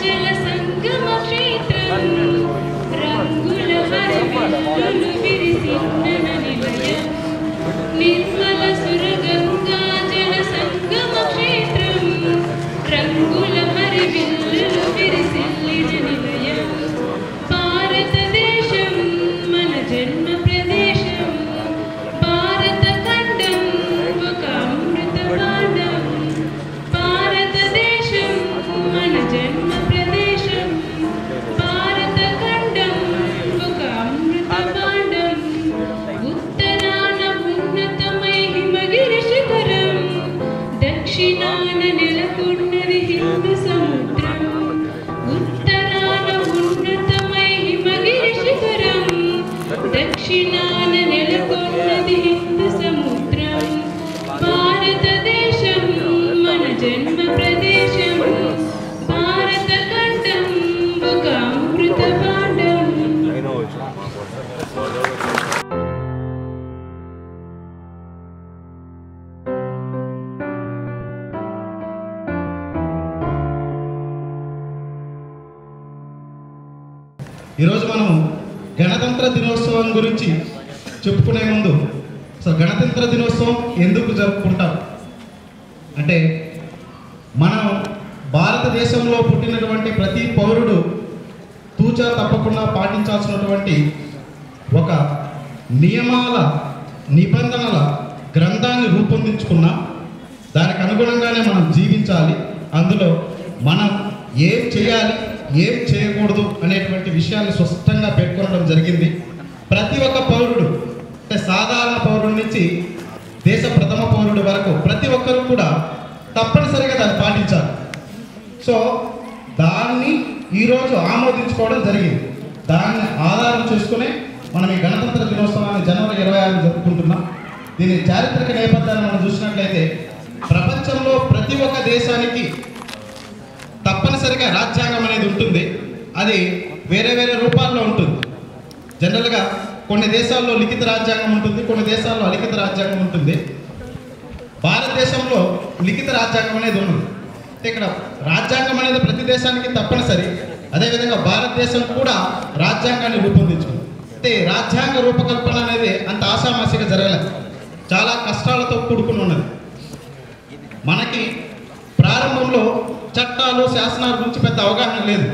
ఈరోజు మనం గణతంత్ర దినోత్సవం గురించి చెప్పుకునే ముందు అసలు గణతంత్ర దినోత్సవం ఎందుకు జరుపుకుంటాం అంటే మనం భారతదేశంలో పుట్టినటువంటి ప్రతి పౌరుడు తూచా తప్పకుండా పాటించాల్సినటువంటి ఒక నియమాల నిబంధనల గ్రంథాన్ని రూపొందించుకున్నాం. దానికి అనుగుణంగానే మనం జీవించాలి. అందులో మనం ఏం చేయాలి ఏం చేయకూడదు అనేటువంటి విషయాన్ని స్పష్టంగా పేర్కొనడం జరిగింది. ప్రతి ఒక్క పౌరుడు అంటే సాధారణ పౌరుడి నుంచి దేశ ప్రథమ పౌరుడి వరకు ప్రతి ఒక్కరు కూడా తప్పనిసరిగా దాన్ని పాటించాలి. సో దాన్ని ఈరోజు ఆమోదించుకోవడం జరిగింది. దాన్ని ఆధారం చేసుకుని మనం ఈ గణతంత్ర దినోత్సవాన్ని జనవరి 26 జరుపుకుంటున్నాం. దీని చారిత్రక నేపథ్యాన్ని మనం చూసినట్లయితే ప్రపంచంలో ప్రతి ఒక్క దేశానికి తప్పనిసరిగా రాజ్యాంగం అనేది ఉంటుంది. అది వేరే వేరే రూపాల్లో ఉంటుంది. జనరల్గా కొన్ని దేశాల్లో లిఖిత రాజ్యాంగం ఉంటుంది, కొన్ని దేశాల్లో అలిఖిత రాజ్యాంగం ఉంటుంది. భారతదేశంలో లిఖిత రాజ్యాంగం అనేది ఉన్నది. అంటే ఇక్కడ రాజ్యాంగం అనేది ప్రతి దేశానికి తప్పనిసరి. అదేవిధంగా భారతదేశం కూడా రాజ్యాంగాన్ని రూపొందించుకుంది. అంటే రాజ్యాంగ రూపకల్పన అనేది అంత ఆషామాషిగా జరగలేదు, చాలా కష్టాలతో కూడుకుని ఉన్నది. మనకి ప్రారంభంలో చట్టాలు శాసనాల గురించి పెద్ద అవగాహన లేదు.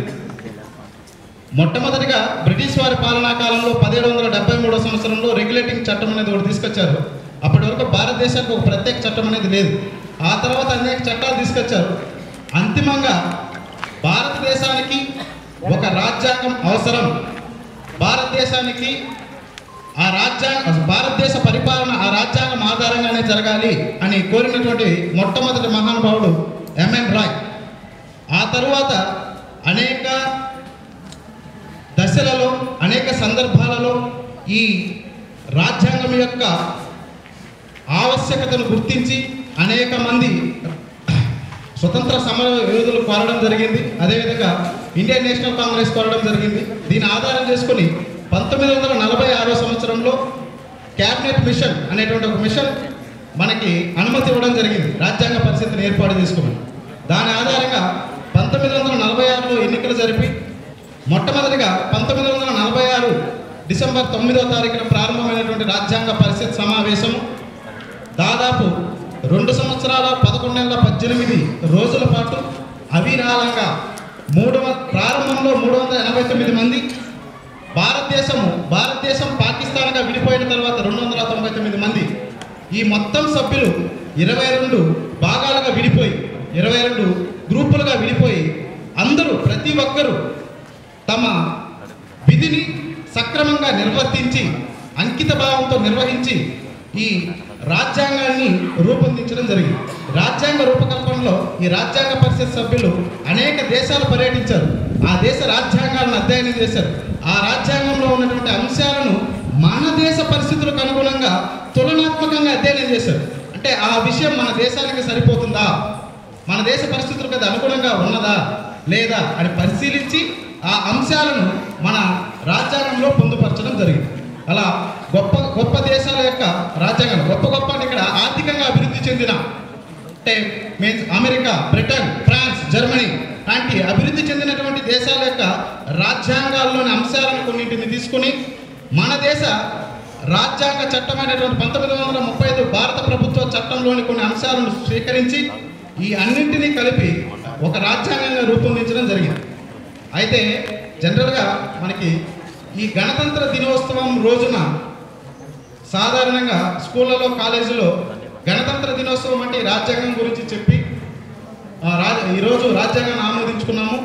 మొట్టమొదటిగా బ్రిటిష్ వారి పాలనా కాలంలో 1773 సంవత్సరంలో రెగ్యులేటింగ్ చట్టం అనేది ఒకటి తీసుకొచ్చారు. అప్పటి వరకు భారతదేశానికి ఒక ప్రత్యేక చట్టం అనేది లేదు. ఆ తర్వాత అనేక చట్టాలు తీసుకొచ్చారు. అంతిమంగా భారతదేశానికి ఒక రాజ్యాంగం అవసరం, భారతదేశానికి భారతదేశ పరిపాలన ఆ రాజ్యాంగం ఆధారంగానే జరగాలి అని కోరినటువంటి మొట్టమొదటి మహానుభావుడు ఎంఎన్ రాయ్. ఆ తరువాత అనేక దశలలో అనేక సందర్భాలలో ఈ రాజ్యాంగం యొక్క ఆవశ్యకతను గుర్తించి అనేక మంది స్వతంత్ర సమర యోధులు కోరడం జరిగింది. అదేవిధంగా ఇండియన్ నేషనల్ కాంగ్రెస్ కోరడం జరిగింది. దీన్ని ఆధారం చేసుకుని 1946 సంవత్సరంలో క్యాబినెట్ మిషన్ అనేటువంటి ఒక మిషన్ మనకి అనుమతి ఇవ్వడం జరిగింది, రాజ్యాంగ పరిస్థితిని ఏర్పాటు చేసుకుని. దాని ఆధారంగా 1946లో ఎన్నికలు జరిపి మొట్టమొదటిగా 1946 డిసెంబర్ 9వ తారీఖున ప్రారంభమైనటువంటి రాజ్యాంగ పరిషత్ సమావేశము దాదాపు 2 సంవత్సరాల 11 నెలల 18 రోజుల పాటు అవిరాళంగా ప్రారంభంలో 389 మంది, భారతదేశం పాకిస్తాన్గా విడిపోయిన తర్వాత 299 మంది, ఈ మొత్తం సభ్యులు 22 భాగాలుగా విడిపోయి 22 గ్రూపులుగా విడిపోయి అందరూ ప్రతి ఒక్కరూ తమ విధిని సక్రమంగా నిర్వర్తించి అంకిత భావంతో నిర్వహించి ఈ రాజ్యాంగాన్ని రూపొందించడం జరిగింది. రాజ్యాంగ రూపకల్పనలో ఈ రాజ్యాంగ పరిషత్ సభ్యులు అనేక దేశాలు పర్యటించారు. ఆ దేశ రాజ్యాంగాలను అధ్యయనం చేశారు. ఆ రాజ్యాంగంలో ఉన్నటువంటి అంశాలను మన దేశ పరిస్థితులకు అనుగుణంగా తులనాత్మకంగా అధ్యయనం చేశారు. అంటే ఆ విషయం మన దేశానికి సరిపోతుందా, మన దేశ పరిస్థితులకు అది అనుగుణంగా ఉన్నదా లేదా అని పరిశీలించి ఆ అంశాలను మన రాజ్యాంగంలో పొందుపరచడం జరిగింది. అలా గొప్ప గొప్ప దేశాల యొక్క రాజ్యాంగాలు గొప్ప అంటే ఇక్కడ ఆర్థికంగా అభివృద్ధి చెందిన అంటే means America, Britain, France, Germany లాంటి అభివృద్ధి చెందినటువంటి దేశాల యొక్క రాజ్యాంగాల్లోని అంశాలను కొన్నింటిని తీసుకుని మన దేశ రాజ్యాంగ చట్టమైనటువంటి 1935 భారత ప్రభుత్వ చట్టంలోని కొన్ని అంశాలను స్వీకరించి ఈ అన్నింటినీ కలిపి ఒక రాజ్యాంగంగా రూపొందించడం జరిగింది. అయితే జనరల్గా మనకి ఈ గణతంత్ర దినోత్సవం రోజున సాధారణంగా స్కూళ్ళలో, కాలేజీలో గణతంత్ర దినోత్సవం అంటే రాజ్యాంగం గురించి చెప్పి ఈరోజు రాజ్యాంగాన్ని ఆమోదించుకున్నాము,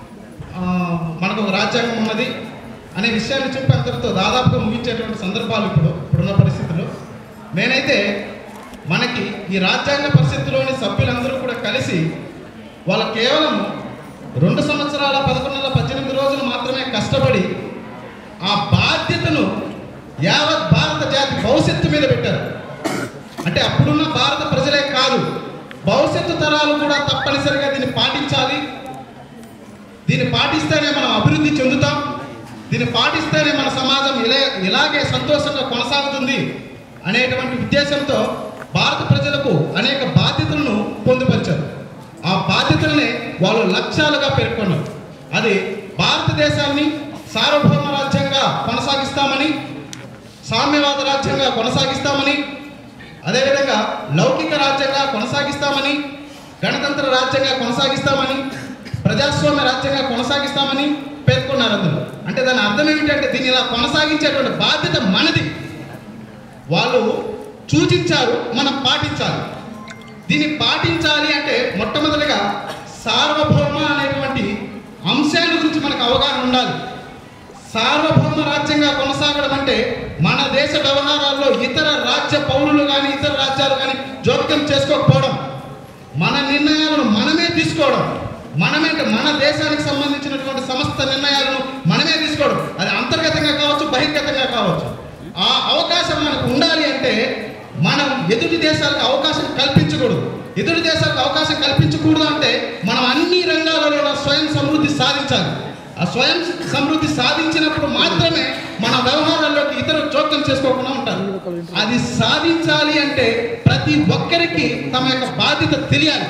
మనకు ఒక రాజ్యాంగం ఉన్నది అనే విషయాన్ని చెప్పి అందరితో దాదాపుగా ముగించేటువంటి సందర్భాలు ఇప్పుడున్న పరిస్థితుల్లో. నేనైతే మనకి ఈ రాజ్యాంగ పరిస్థితిలోని సభ్యులందరూ కూడా కలిసి వాళ్ళు కేవలం 2 సంవత్సరాల 11 నెలల 18 రోజులు మాత్రమే కష్టపడి ఆ బాధ్యతను యావత్ భారత జాతి భవిష్యత్తు మీద పెట్టారు. అంటే అప్పుడున్న భారత ప్రజలే కాదు, భవిష్యత్తు తరాలు కూడా తప్పనిసరిగా దీన్ని పాటించాలి. దీన్ని పాటిస్తేనే మనం అభివృద్ధి చెందుతాం, దీన్ని పాటిస్తేనే మన సమాజం ఇలాగే సంతోషంగా కొనసాగుతుంది అనేటువంటి ఉద్దేశంతో భారత ప్రజలకు అనేక బాధ్యతలను పొందుపరిచారు. ఆ బాధ్యతలనే వాళ్ళు లక్ష్యాలుగా పేర్కొన్నారు. అది భారతదేశాన్ని సార్వభౌమ రాజ్యంగా కొనసాగిస్తామని, సామ్యవాద రాజ్యంగా కొనసాగిస్తామని, అదేవిధంగా లౌకిక రాజ్యంగా కొనసాగిస్తామని, గణతంత్ర రాజ్యంగా కొనసాగిస్తామని, ప్రజాస్వామ్య రాజ్యంగా కొనసాగిస్తామని పేర్కొన్నారు అందులో. అంటే దాని అర్థం ఏమిటంటే దీన్ని ఇలా కొనసాగించేటువంటి బాధ్యత మనది. వాళ్ళు సూచించారు, మనం పాటించాలి. దీన్ని పాటించాలి అంటే మొట్టమొదటిగా సార్వభౌమ అనేటువంటి అంశాల గురించి మనకు అవగాహన ఉండాలి. సార్వభౌమ రాజ్యంగా కొనసాగడం అంటే మన దేశ వ్యవహారాల్లో ఇతర రాజ్య పౌరులు కానీ ఇతర రాజ్యాలు కానీ జోక్యం చేసుకోకపోవడం, మన నిర్ణయాలను మనమే తీసుకోవడం, మన దేశానికి సంబంధించినటువంటి సమస్త నిర్ణయాలను మనమే తీసుకోవడం. అది అంతర్గతంగా కావచ్చు, బహిర్గతంగా కావచ్చు. ఆ అవకాశం మనకు ఉండాలి అంటే మనం ఎదుటి దేశాలకు అవకాశం కల్పించకూడదు. ఎదుటి దేశాలకు అవకాశం కల్పించకూడదు అంటే మనం అన్ని రంగాలలో స్వయం సమృద్ధి సాధించాలి. ఆ స్వయం సమృద్ధి సాధించినప్పుడు మాత్రమే మన వ్యవహారాల్లోకి ఇతరులు జోక్యం చేసుకోకుండా ఉంటారు. అది సాధించాలి అంటే ప్రతి ఒక్కరికి తమ యొక్క బాధ్యత తెలియాలి.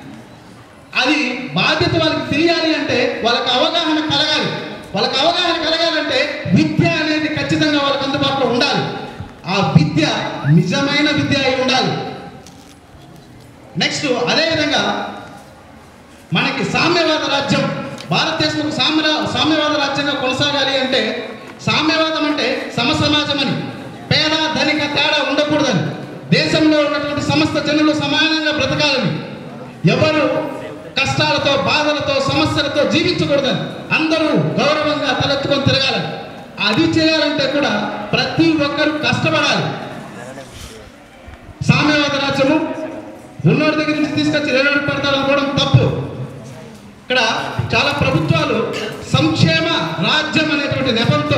అది బాధ్యత వాళ్ళకి తెలియాలి అంటే వాళ్ళకి అవగాహన కలగాలి. వాళ్ళకి అవగాహన కలగాలంటే విద్య అనేది ఖచ్చితంగా వాళ్ళకి అందుబాటులో ఉండాలి. ఆ విద్య నిజమైన విద్య అయి ఉండాలి. నెక్స్ట్ అదేవిధంగా మనకి సామ్యవాద రాజ్యం, భారతదేశంలో సామ్యవాద రాజ్యంగా కొనసాగాలి అంటే సామ్యవాదం అంటే సమసమాజం అని, పేద ధనిక తేడా ఉండకూడదని, దేశంలో ఉన్నటువంటి సమస్త జనులు సమానంగా బ్రతకాలని, ఎవరు కష్టాలతో బాధలతో సమస్యలతో జీవించకూడదని, అందరూ గౌరవంగా తలెత్తుకొని తిరగాలని. అది చేయాలంటే కూడా ప్రతి ఒక్కరూ కష్టపడాలి. సామ్యవాద రాజ్యము ఉన్నోడి దగ్గర నుంచి తీసుకొచ్చి రేడు పెడతారనుకోవడం తప్పు. ఇక్కడ చాలా ప్రభుత్వాలు సంక్షేమ రాజ్యం అనేటువంటి నెపంతో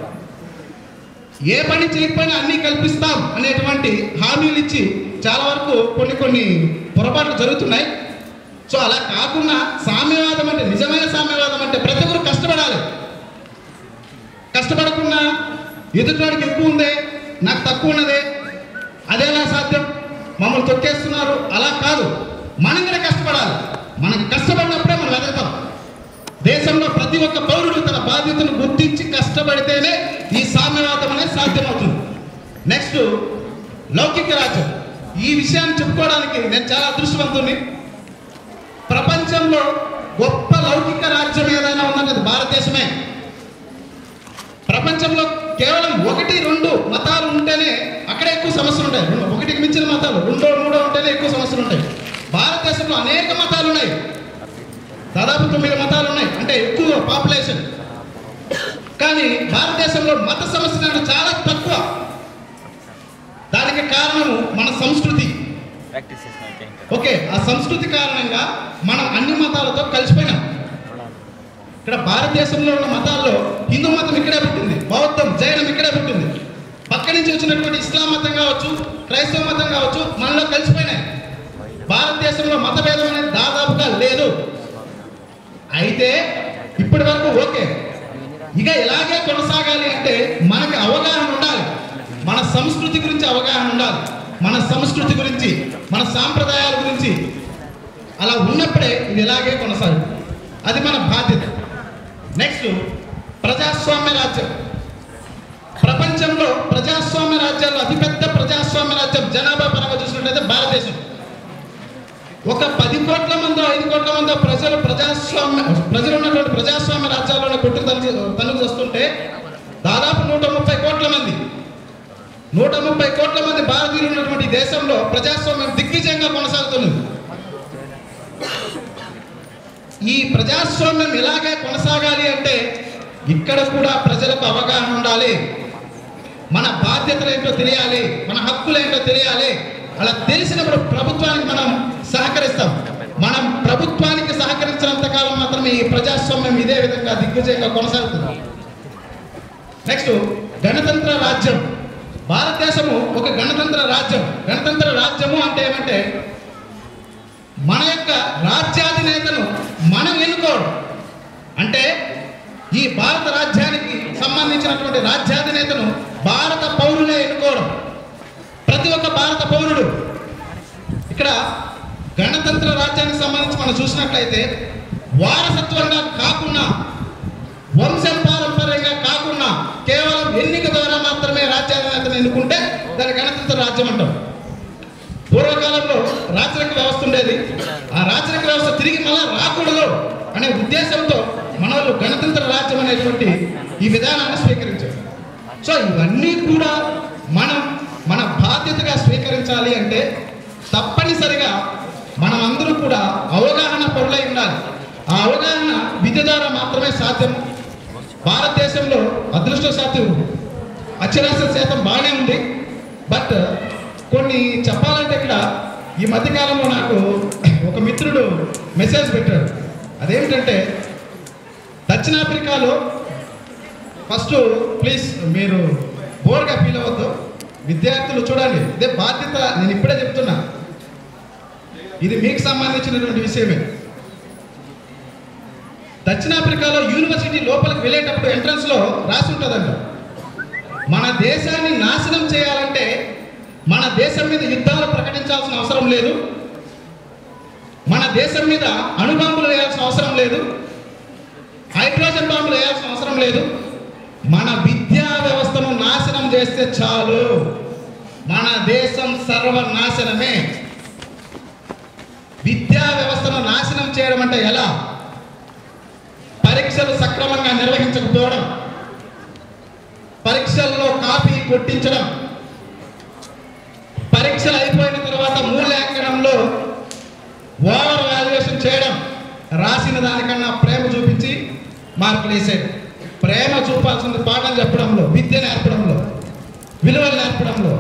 ఏ పని చేయకపోయినా అన్నీ కల్పిస్తాం అనేటువంటి హామీలు ఇచ్చి చాలా వరకు కొన్ని పొరపాట్లు జరుగుతున్నాయి. సో అలా కాకుండా సామ్యవాదం అంటే, నిజమైన సామ్యవాదం అంటే ప్రతి ఒక్కరు కష్టపడాలి. కష్టపడకుండా ఎదుటివాడికి ఎక్కువ ఉందే, నాకు తక్కువ ఉన్నదే, అదేలా సాధ్యం, మమ్మల్ని తొక్కేస్తున్నారు, అలా కాదు. మనం కూడా కష్టపడాలి. మనకు కష్టపడినప్పుడే మనం ఎదుగుతాం. దేశంలో ప్రతి ఒక్క పౌరుడు తన బాధ్యతను గుర్తించి కష్టపడితేనే ఈ సామ్యవాదం అనేది సాధ్యమవుతుంది. నెక్స్ట్ లౌకిక రాజ్యం. ఈ విషయాన్ని చెప్పుకోవడానికి నేను చాలా అదృష్టవంతుని. ప్రపంచంలో గొప్ప లౌకిక రాజ్యం ఏదైనా ఉందంటే అది భారతదేశమే. ప్రపంచంలో కేవలం 1-2 మతాలు ఉంటేనే అక్కడే ఎక్కువ సమస్యలు ఉంటాయి. 1కి మించిన మతాలు 2-3 ఉంటేనే ఎక్కువ సమస్యలు ఉంటాయి. భారతదేశంలో అనేక మతాలు ఉన్నాయి, దాదాపు 9 మతాలు ఉన్నాయి, అంటే ఎక్కువ పాపులేషన్. కానీ భారతదేశంలో మత సమస్యలు చాలా తక్కువ. దానికి కారణము మన సంస్కృతి. ఓకే, ఆ సంస్కృతి కారణంగా మనం అన్ని మతాలతో కలిసిపోయినాం. ఇక్కడ భారతదేశంలో ఉన్న మతాల్లో హిందూ మతం ఇక్కడే పుట్టింది, బౌద్ధం, జైనం ఇక్కడే పుట్టింది. పక్క నుంచి వచ్చినటువంటి ఇస్లాం మతం కావచ్చు, క్రైస్తవ మతం కావచ్చు, మనలో కలిసిపోయినాయి. భారతదేశంలో మతభేదం అనేది దాదాపుగా లేదు. అయితే ఇప్పటి వరకు ఓకే, ఇక ఇలాగే కొనసాగాలి అంటే మనకి అవగాహన ఉండాలి. మన సంస్కృతి గురించి అవగాహన ఉండాలి, మన సంస్కృతి గురించి, మన సాంప్రదాయాల గురించి. అలా ఉన్నప్పుడే ఇది ఇలాగే కొనసాగుతుంది. అది మన బాధ్యత. నెక్స్ట్, ప్రజాస్వామ్య రాజ్యం. ప్రపంచంలో ప్రజాస్వామ్య రాజ్యాల్లో అతిపెద్ద ప్రజాస్వామ్య రాజ్యం జనాభా పరంగా చూసినట్లయితే భారతదేశం. ఒక 10 కోట్ల మందో 5 కోట్ల మందో ప్రజలు ఉన్నటువంటి ప్రజాస్వామ్య రాజ్యాల్లోనే కొట్టుకు తనుకు వస్తుంటే దాదాపు 130 కోట్ల మంది 130 కోట్ల మంది భారతీయులు ఉన్నటువంటి దేశంలో ప్రజాస్వామ్యం దిగ్విజయంగా కొనసాగుతున్నది. ఈ ప్రజాస్వామ్యం ఇలాగే కొనసాగాలి అంటే ఇక్కడ కూడా ప్రజలకు అవగాహన ఉండాలి. మన బాధ్యతలు ఏంటో తెలియాలి, మన హక్కులు ఏంటో తెలియాలి. అలా తెలిసినప్పుడు ప్రభుత్వానికి మనం సహకరిస్తాం. మనం ప్రభుత్వానికి సహకరించినంత కాలం మాత్రమే ఈ ప్రజాస్వామ్యం ఇదే విధంగా దిగ్విజయంగా కొనసాగుతుంది. నెక్స్ట్, గణతంత్ర రాజ్యం. భారతదేశము ఒక గణతంత్ర రాజ్యం. గణతంత్ర రాజ్యము అంటే ఏమంటే మన యొక్క రాజ్యాధినేతను మనం ఎన్నుకోవడం. అంటే ఈ భారత రాజ్యానికి సంబంధించినటువంటి రాజ్యాధినేతను భారత పౌరులే ఎన్నుకోవడం. ప్రతి ఒక్క భారత పౌరుడు. ఇక్కడ గణతంత్ర రాజ్యానికి సంబంధించి మనం చూసినట్లయితే వారసత్వంగా కాకుండా, వంశం పారంపర్యంగా కాకుండా కేవలం ఎన్నిక ద్వారా మాత్రమే రాజ్యాధినేతను ఎన్నుకుంటే దాని గణతంత్ర రాజ్యం అంటాం. పూర్వకాలంలో రాచరిక వ్యవస్థ ఉండేది. ఆ రాచరిక వ్యవస్థ తిరిగి మళ్ళా రాకూడదు అనే ఉద్దేశంతో మన వాళ్ళు గణతంత్ర రాజ్యం అనేటువంటి ఈ విధానాన్ని స్వీకరించారు. సో ఇవన్నీ కూడా మనం మన బాధ్యతగా స్వీకరించాలి అంటే తప్పనిసరిగా మనం అందరూ కూడా అవగాహన పరులై ఉండాలి. ఆ అవగాహన విద్య ద్వారా మాత్రమే సాధ్యం. భారతదేశంలో అదృష్టశాత్తు అక్షరాస్యత శాతం బాగానే ఉంది. బట్ కొన్ని చెప్పాలంటే ఇక్కడ ఈ మధ్యకాలంలో నాకు ఒక మిత్రుడు మెసేజ్ పెట్టాడు. అదేమిటంటే దక్షిణాఫ్రికాలో ఫస్ట్ ప్లీజ్ మీరు బోర్గా ఫీల్ అవ్వద్దు, విద్యార్థులు చూడండి, ఇదే బాధ్యత. నేను ఇప్పుడే చెప్తున్నా, ఇది మీకు సంబంధించినటువంటి విషయమే. దక్షిణాఫ్రికాలో యూనివర్సిటీ లోపలికి వెళ్ళేటప్పుడు ఎంట్రన్స్లో రాసి ఉంటుందంట, మన దేశాన్ని నాశనం చేయాలంటే మన దేశం మీద యుద్ధాలు ప్రకటించాల్సిన అవసరం లేదు, మన దేశం మీద అణుబాంబులు వేయాల్సిన అవసరం లేదు, హైడ్రోజన్ బాంబులు వేయాల్సిన అవసరం లేదు, మన విద్యా వ్యవస్థను నాశనం చేస్తే చాలు, మన దేశం సర్వనాశనమే. విద్యా వ్యవస్థను నాశనం చేయడం అంటే ఎలా? పరీక్షలు సక్రమంగా నిర్వహించకపోవడం, పరీక్షల్లో కాపీ కొట్టించడం, పరీక్షలు అయిపోయిన తర్వాత మూల్యాంకనంలో ఓవర్ వాల్యుయేషన్ చేయడం, రాసిన దానికన్నా ప్రేమ చూపించి మార్కులు వేసేది. ప్రేమ చూపాల్సింది పాఠం చెప్పడంలో, విద్య నేర్పడంలో, విలువలు నేర్పడంలో,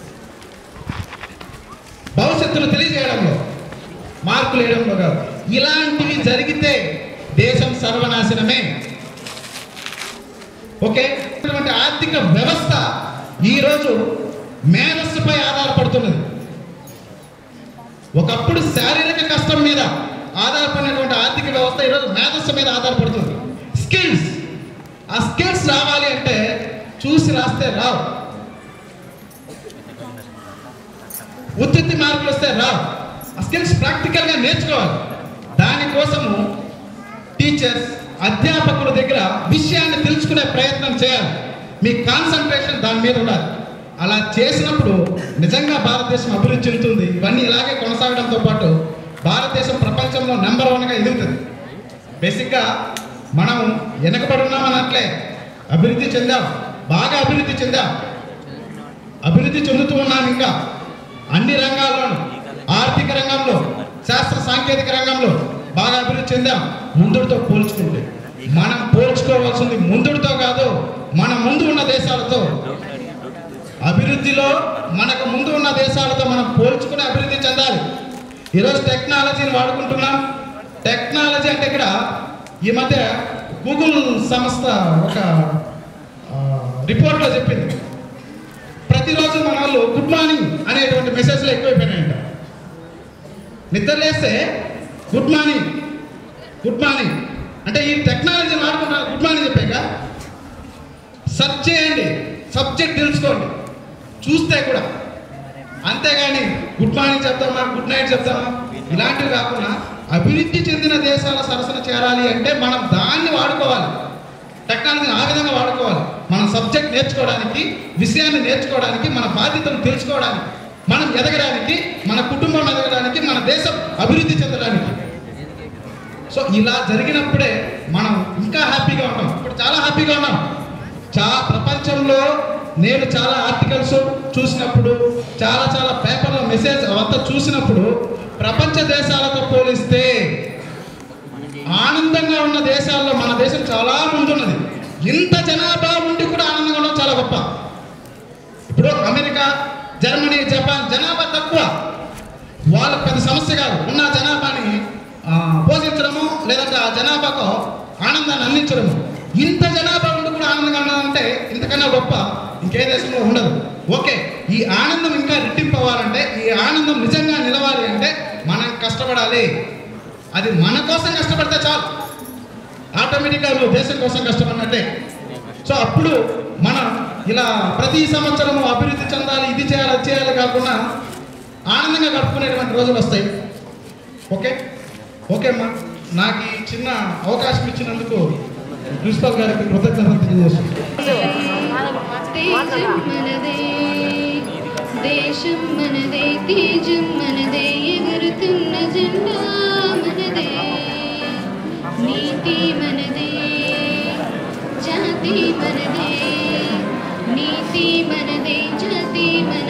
భవిష్యత్తును తెలియజేయడంలో, మార్కులు వేయడంలో కాదు. ఇలాంటివి జరిగితే దేశం సర్వనాశనమే. ఓకే, ఇటువంటి ఆర్థిక వ్యవస్థ ఈరోజు మేధస్సుపై ఆధారపడుతున్నది. ఒకప్పుడు శారీరక కష్టం మీద ఆధారపడినటువంటి ఆర్థిక వ్యవస్థ ఈరోజు మేధస్సు మీద ఆధారపడుతుంది. స్కిల్స్, ఆ స్కిల్స్ రావాలి అంటే చూసి రాస్తే రావు, ఉత్పత్తి మార్కులు వస్తే రావు. ఆ స్కిల్స్ ప్రాక్టికల్గా నేర్చుకోవాలి. దానికోసము టీచర్స్, అధ్యాపకుల దగ్గర విషయాన్ని తెలుసుకునే ప్రయత్నం చేయాలి. మీ కాన్సన్ట్రేషన్ దాని మీద ఉండాలి. అలా చేసినప్పుడు నిజంగా భారతదేశం అభివృద్ధి చెందుతుంది. ఇవన్నీ ఇలాగే కొనసాగడంతో పాటు భారతదేశం ప్రపంచంలో నెంబర్ 1గా ఎదుగుతుంది. బేసిక్గా మనం వెనకబడి ఉన్నామన్నట్లే అభివృద్ధి చెందాం, బాగా అభివృద్ధి చెందాం, అభివృద్ధి చెందుతూ ఉన్నాం. ఇంకా అన్ని రంగాల్లోనూ, ఆర్థిక రంగంలో, శాస్త్ర సాంకేతిక రంగంలో బాగా అభివృద్ధి చెందాం. ముందుతో పోల్చుకుంటే మనం పోల్చుకోవాల్సింది ముందుతో కాదు, మన ముందు ఉన్న దేశాలతో. అభివృద్ధిలో మనకు ముందు ఉన్న దేశాలతో మనం పోల్చుకుని అభివృద్ధి చెందాలి. ఈరోజు టెక్నాలజీని వాడుకుంటున్నాం. టెక్నాలజీ అంటే ఇక్కడ ఈ మధ్య గూగుల్ సంస్థ ఒక రిపోర్ట్లో చెప్పింది, ప్రతిరోజు మన వాళ్ళు గుడ్ మార్నింగ్ అనేటువంటి మెసేజ్లు ఎక్కువైపోయినాయంట. నిద్రలేస్తే గుడ్ మార్నింగ్ గుడ్ మార్నింగ్ అంటే ఈ టెక్నాలజీని వాడుకుంటున్నారు. గుడ్ మార్నింగ్ చెప్పాక సెర్చ్ చేయండి, సబ్జెక్ట్ తెలుసుకోండి, చూస్తే కూడా అంతేగాని గుడ్ మార్నింగ్ చెప్తామా, గుడ్ నైట్ చెప్తామా ఇలాంటివి కాకుండా అభివృద్ధి చెందిన దేశాల సరసన చేరాలి అంటే మనం దాన్ని వాడుకోవాలి, టెక్నాలజీని ఆ విధంగా వాడుకోవాలి. మన సబ్జెక్ట్ నేర్చుకోవడానికి, విషయాన్ని నేర్చుకోవడానికి, మన బాధ్యతను తెలుసుకోవడానికి, మనం ఎదగడానికి, మన కుటుంబం ఎదగడానికి, మన దేశం అభివృద్ధి చెందడానికి. సో ఇలా జరిగినప్పుడే మనం ఇంకా హ్యాపీగా ఉంటాం. ఇప్పుడు చాలా హ్యాపీగా ఉన్నాం. ప్రపంచంలో నేను చాలా ఆర్టికల్స్ చూసినప్పుడు, చాలా పేపర్లో మెసేజ్ అంతా చూసినప్పుడు ప్రపంచ దేశాలతో పోలిస్తే ఆనందంగా ఉన్న దేశాల్లో మన దేశం చాలా ముందున్నది. ఇంత జనాభా ఉండి కూడా ఆనందంగా ఉండడం చాలా గొప్ప. ఇప్పుడు అమెరికా, జర్మనీ, జపాన్ జనాభా తక్కువ, వాళ్ళకి పెద్ద సమస్య కాదు ఉన్న జనాభాని పోషించడము, లేదంటే ఆ జనాభాకు ఆనందాన్ని అందించడము. ఇంత జనాభా ఉండి కూడా ఆనందంగా ఉండాలంటే ఇంతకన్నా గొప్ప ఇంకే దేశంలో ఉండదు. ఓకే, ఈ ఆనందం ఇంకా రెట్టింపు అవ్వాలంటే, ఈ ఆనందం నిజంగా నిలవాలి అంటే మనం కష్టపడాలి. అది మన కోసం కష్టపడితే చాలు, ఆటోమేటిక్గా నువ్వు దేశం కోసం కష్టపడినట్టే. సో అప్పుడు మనం ఇలా ప్రతి సంవత్సరము అభివృద్ధి చెందాలి, ఇది చేయాలి, అది చేయాలి కాకుండా ఆనందంగా గడుపుకునేటువంటి రోజులు వస్తాయి. ఓకే ఓకే అమ్మా, నాకు ఈ చిన్న అవకాశం ఇచ్చినందుకు ప్రిన్సిపల్ గారికి కృతజ్ఞతలు తెలియజేస్తున్నాను. దేశం మనదే, తేజం మనదే, ఎగురుతున్న జెండా మనదే, నీతి మనదే, జాతి మనదే, నీతి మనదే, జాతి మనదే.